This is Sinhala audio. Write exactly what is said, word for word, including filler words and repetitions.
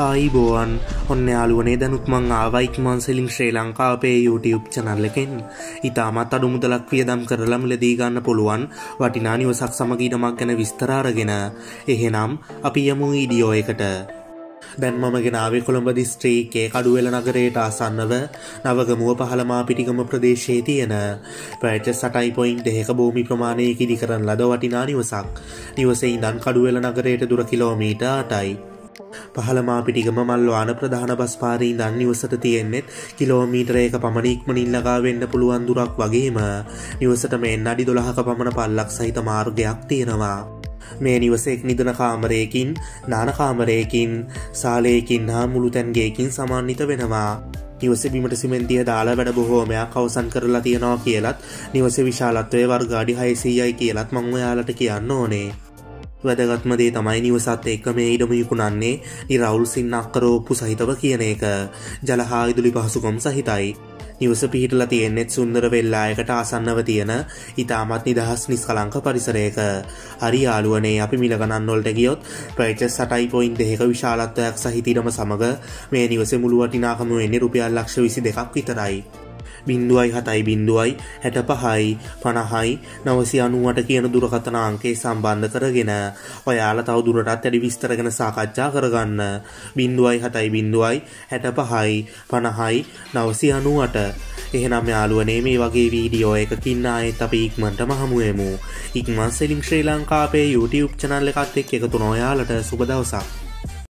ආයිබෝවන් ඔන්න යාළුවනේ දැනුත් මං ආවා ඉක්මන් සෙලින් ශ්‍රී ලංකා අපේ YouTube channel එකෙන්. ඉතාමත් අඩු මුදලක් වියදම් කරලා මිලදී ගන්න පුළුවන් වටිනා නිවසක් සමග ඉඩමක් ගැන විස්තර අරගෙන. එහෙනම් අපි යමු වීඩියෝ එකට. දැන් මම ගෙනාවේ කොළඹ දිස්ත්‍රික්කයේ කඩුවෙල නගරයට ආසන්නව නවගමුව පහළමාපිටිගම ප්‍රදේශයේ තියෙන පැය අටයි පොයින්ට් දෙකක භූමි ප්‍රමාණයක ඉදි කරන ලද වටිනා නිවසක්. නිවසේ ඉඳන් කඩුවෙල නගරයට දුර කිලෝමීටර් අටයි. පහළමාපිටිගම මල්වාන ප්‍රධාන බස් පාරේ ඉඳන් නිවසට තියෙන්නේ කිලෝමීටර එක පමණ ඉක්මනින් ළඟා වෙන්න පුළුවන් දුරක් වගේම නිවසට මෙන්න අඩි දොළහක පමණ පල්ලක් සහිත මාර්ගයක් තියෙනවා. මේ නිවසේ එක් නිදන කාමරයකින්, නාන කාමරයකින්, සාලයකින් හා මුළු තැන්ගයකින් සමන්විත වෙනවා. නිවසේ බිමට සිමෙන්තිය දාලා වැඩ බොහෝමයක් අවසන් කරලා තියෙනවා කියලත් නිවසේ විශාලත්වය වර්ග අඩි හයසීයයි කියලත් මම ඔයාලට කියන්න ඕනේ. වැදගත්ම දේ තමයි නිවසත් එක්ක මේ ඉඩම විකුණන්නේ නිරවුල් සින්නක් කරෝප්පු සහිතව කියන එක. ජල හා විදුලි පහසුකම් සහිතයි. නිවස පිහිටලා තියෙන්නේ සුන්දර වෙල්ලායකට ආසන්නව තියෙන ඉතාමත් නිදහස් නිස්කලංක පරිසරයක. හරි යාළුවනේ අපි මිල ගණන් වලට ගියොත් පැය අටයි පොයින්ට් දෙකක විශාලත්වයක් සහිත ඉඩම සමග මේ නිවසේ මුළු වටිනාකම වෙන්නේ රුපියල් ලක්ෂ විසි දෙකක් විතරයි. බිංදුවයි හතයි බිංදුවයි හැට පහයි පනහයි නවසිය අනූඅට කියන දුරකථන අංකේ සම්බන්ධ කරගෙන ඔයාලා තව දුරටත් වැඩි විස්තර ගැන සාකච්ඡා කරගන්න. බිංදුවයි හතයි බිංදුවයි හැට පහයි පනහයි නවසිය අනූඅට. එහෙනම් යාළුවනේ මේ වගේ වීඩියෝ එකකින් ආයෙත් අපි ඉක්මනටම හමු වෙමු. ඉක්මන් සෙලින් ශ්‍රී ලංකා අපේ YouTube channel එකත් එක්ක එකතු වෙන ඔයාලට සුබ දවසක්.